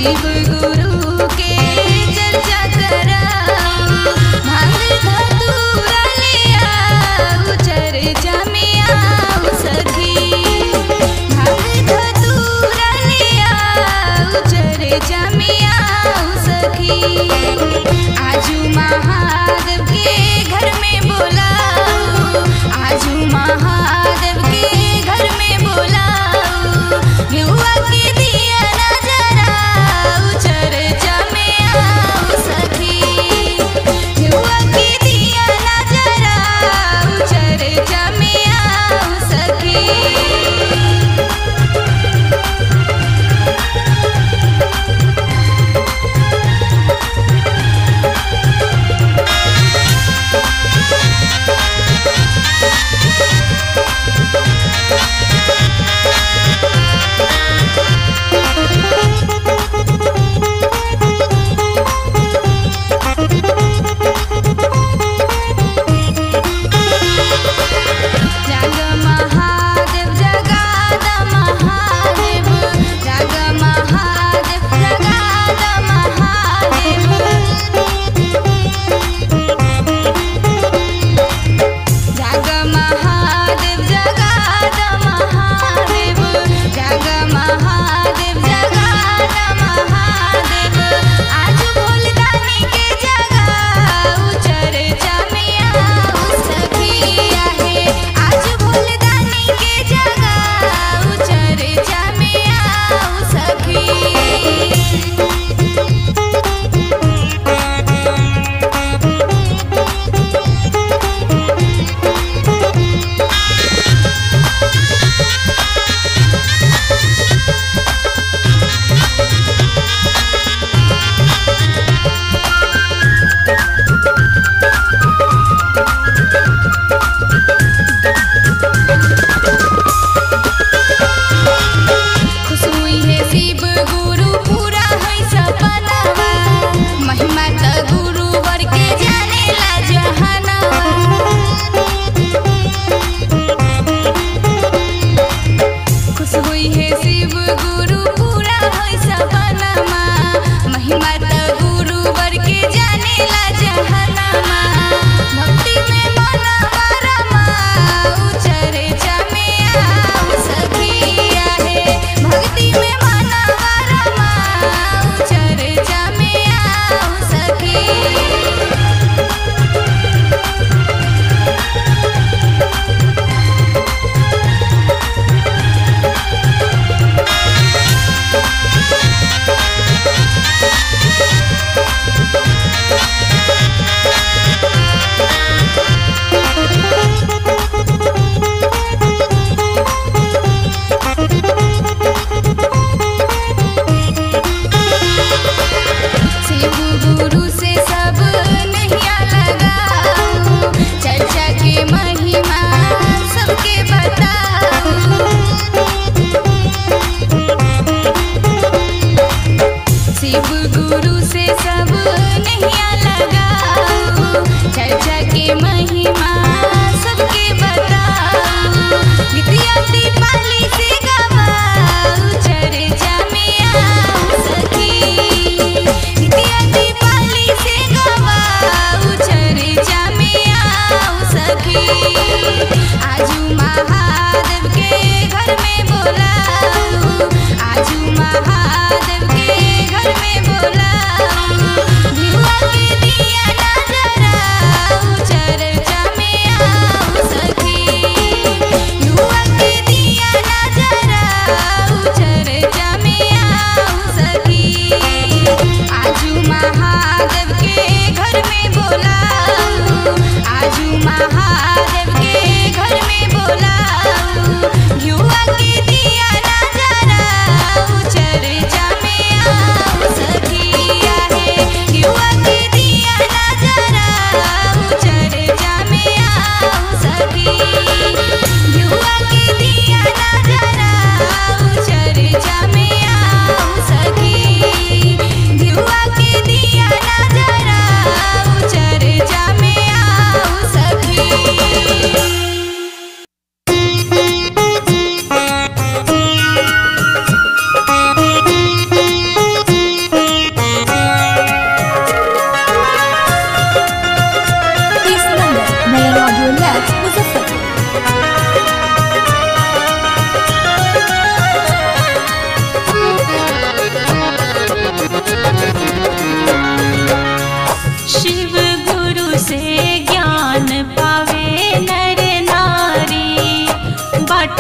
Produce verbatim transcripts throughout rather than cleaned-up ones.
शिव गुरु के चर्चा कराओ, भांग धतूरा ले आओ, चर्चा में आओ सखी। भांग धतूरा ले आओ, चर्चा में आओ सखी। आजू महादेव के घर में बुलाओ, आजू महादेव के घर में बुलाओ, युवा के दिया ना जराओ, चर्चा में आओ सखी। युवा के दिया ना जराओ, चर्चा में आओ सखी।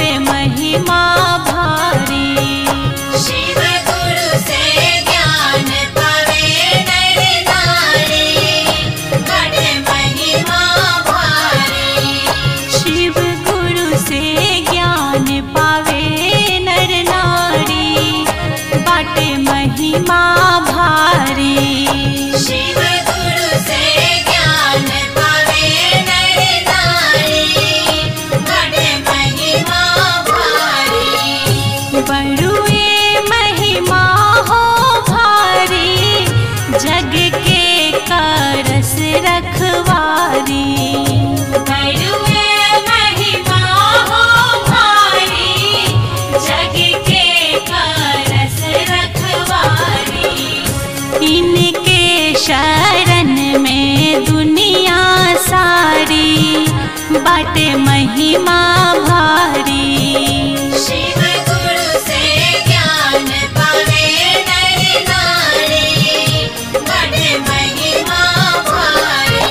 बाटे महिमा भारी। शिव गुरु से ज्ञान पावे नर नारी, बाटे महिमा भारी। शिव गुरु से ज्ञान पावे नर नारी, बाटे महिमा भारी। शिव गुरु से ज्ञान पावे नर नारी, बाटे महिमा भारी। बड़ुए महिमा हो भारी, जग के कारस रखवारी। बड़ुए महिमा हो भारी, जग के कारस रखवारी। इनके शरण में दुनिया सारी, बाटे महिमा भारी। शिव गुरु से ज्ञान पावे नर नारी, बाटे महिमा भारी।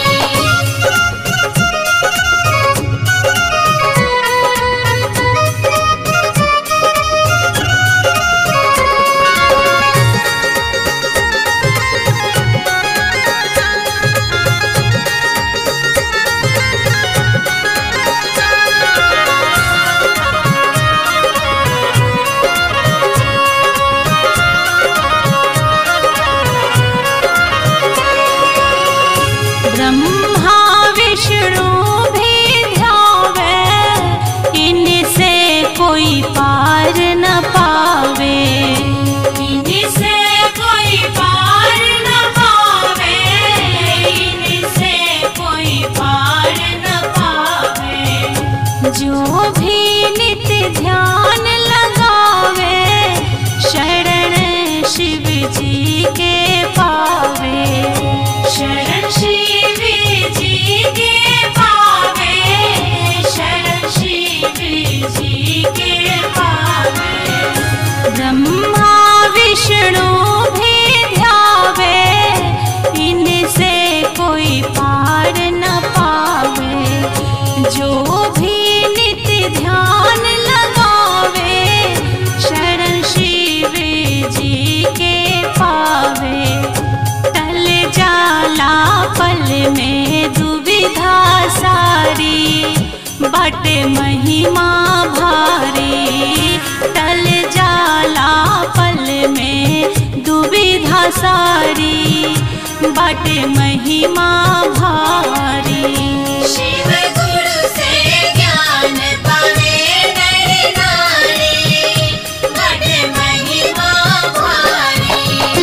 ब्रह्मा विष्णु भी ध्यावे, इनसे कोई पार न पावे। इनसे कोई पार न पावे, इनसे कोई पार न पावे। जो भी नित्य ध्यान लगावे, शरण शिव जी के पावे। शरण शिव जी के पावे, शरण शिव जी के पावे। ब्रह्मा विष्णु भी ध्यावे, इनसे कोई पार न पावे। जो भी नित्य ध्यान लगावे, शरण शिव जी के पावे। टल जाला पल में दुविधा सारी, बाटे महिमा भारी। टल जाला पल में दुविधा सारी, बाटे महिमा भारी। शिव गुरु से ज्ञान पावे नर नारी, बाटे महिमा भारी।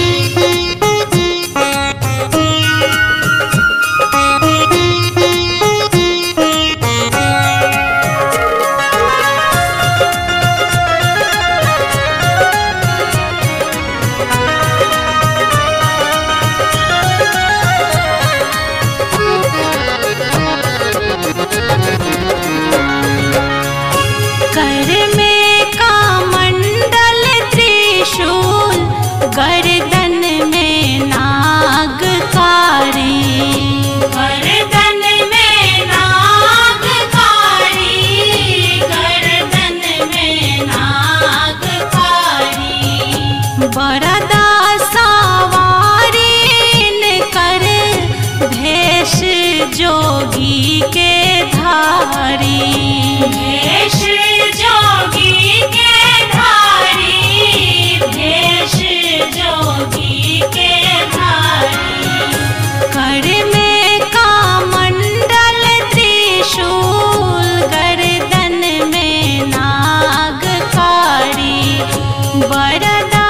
कर में का मंडल त्रिशूल, गर्दन में नागकारी। गर्दन में नागकारी, गर्दन में नागकारी। बरदा सवारीन कर, भेष जोगी के धारी। भेष जोगी के धारी, भेष जोगी के धारी। कर में का मंडल त्रिशूल, गर्दन में नागकारी। बरदा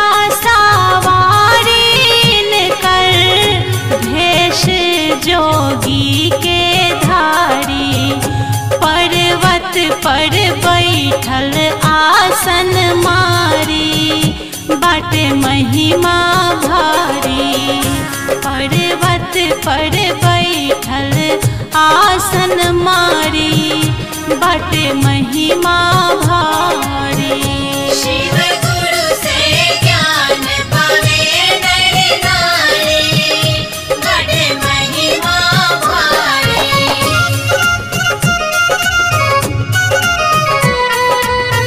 सवारीन कर, भेष जोगी के धारी। पर्वत पर बैठल आसन मारी, बाटे महिमा भारी। पर्वत पर बैठल आसन मारी, बाटे महिमा भारी। शिव गुरु से ज्ञान पावे नर नारी, बाटे महिमा भारी।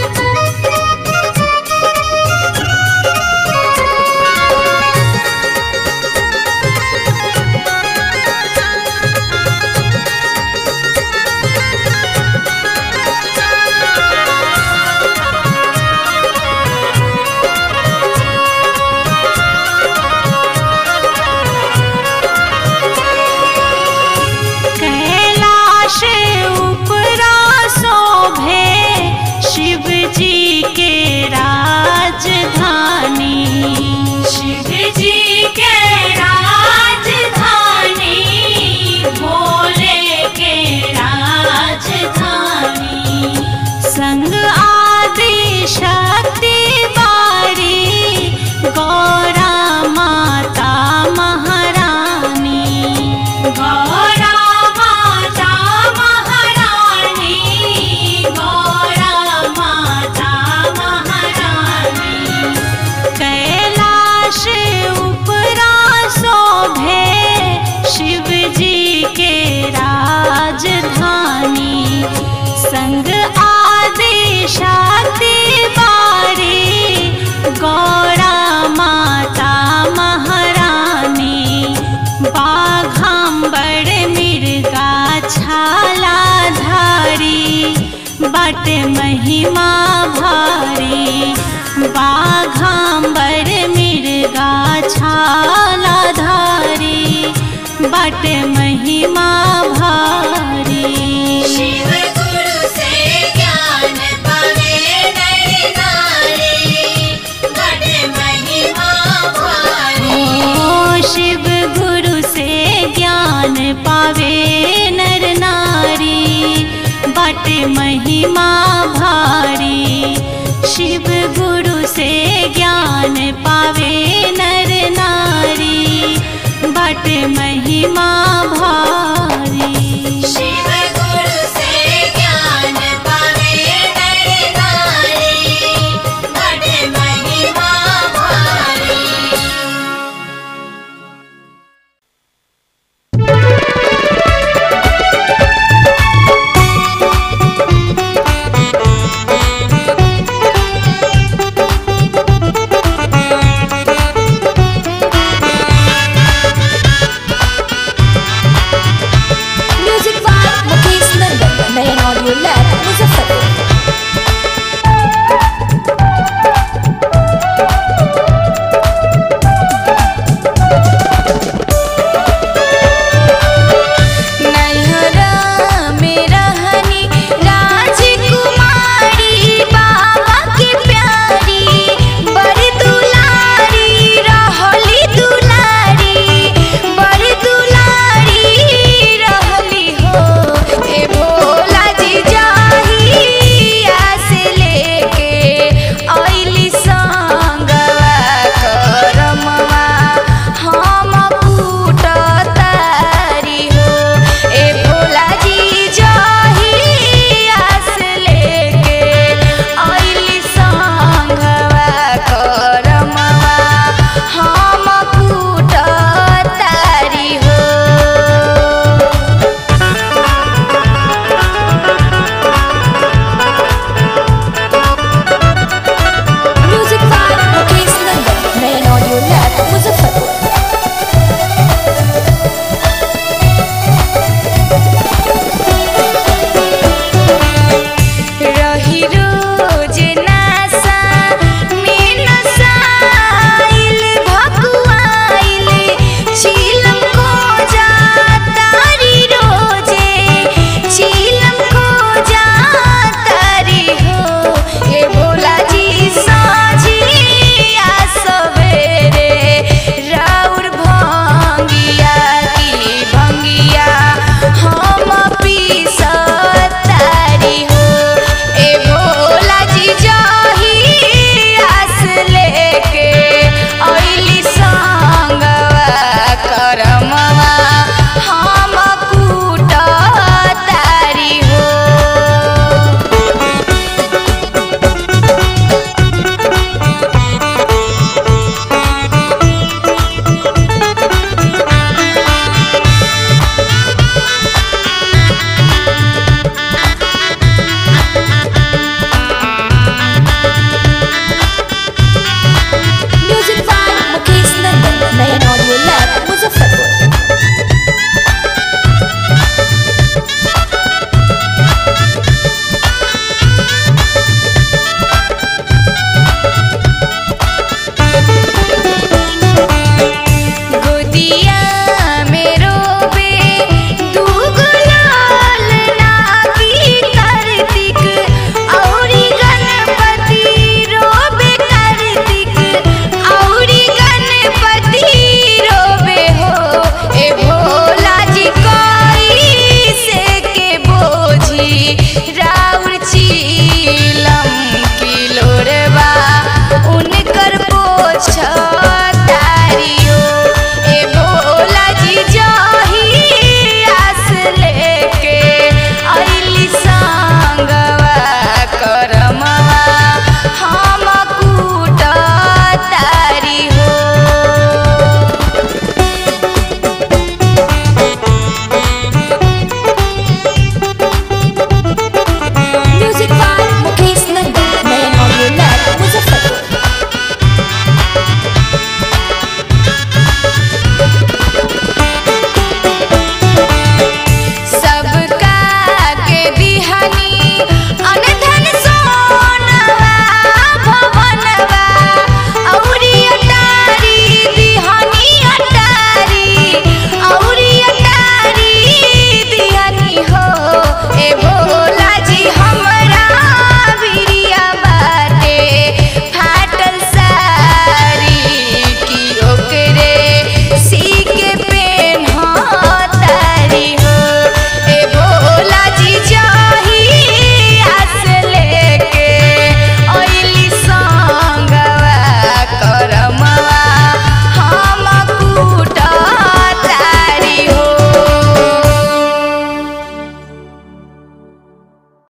बट महिमा भारी, बाघांबर मृगा छाला धारी, बट महिमा भारी। शिव गुरु से ज्ञान पावे नर नारी, बड़े महिमा भारी। ओ शिव गुरु से ज्ञान पावे नर नारी, बट महिमा भारी। शिव गुरु से ज्ञान पावे नर नारी, बट महिमा भारी। शिव